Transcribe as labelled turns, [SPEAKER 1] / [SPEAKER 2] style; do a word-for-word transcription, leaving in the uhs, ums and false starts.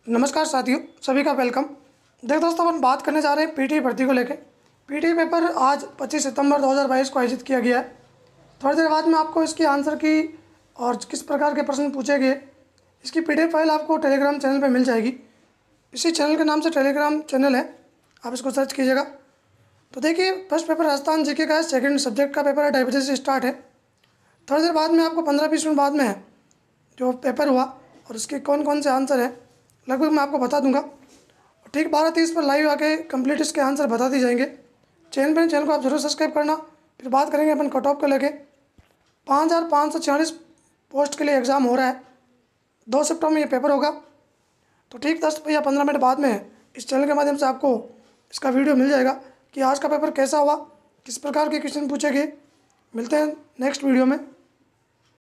[SPEAKER 1] नमस्कार साथियों, सभी का वेलकम। देख दोस्तों, अपन बात करने जा रहे हैं पीटी भर्ती को लेके। पीटी पेपर आज पच्चीस सितंबर दो हज़ार बाईस को आयोजित किया गया है। थोड़ी देर बाद में आपको इसकी आंसर की और किस प्रकार के प्रश्न पूछे गए इसकी पीडीएफ फाइल आपको टेलीग्राम चैनल पे मिल जाएगी। इसी चैनल के नाम से टेलीग्राम चैनल है, आप इसको सर्च कीजिएगा। तो देखिए, फर्स्ट पेपर राजस्थान जीके का है, सेकेंड सब्जेक्ट का पेपर है, ढाई बजे से स्टार्ट है। थोड़ी देर बाद में आपको पंद्रह बीस मिनट बाद में है जो पेपर हुआ और उसके कौन कौन से आंसर है लगभग मैं आपको बता दूंगा। ठीक बारह तीस पर लाइव आके कंप्लीट इसके आंसर बता दिए जाएंगे। चैनल पर चैनल को आप जरूर सब्सक्राइब करना। फिर बात करेंगे अपन कट ऑफ को लेके। पाँच हज़ार पाँच सौ छियालीस पोस्ट के लिए एग्ज़ाम हो रहा है। दो सिफ्टों में ये पेपर होगा। तो ठीक दस या पंद्रह मिनट बाद में इस चैनल के माध्यम से आपको इसका वीडियो मिल जाएगा कि आज का पेपर कैसा हुआ, किस प्रकार के क्वेश्चन पूछे गए। मिलते हैं नेक्स्ट वीडियो में।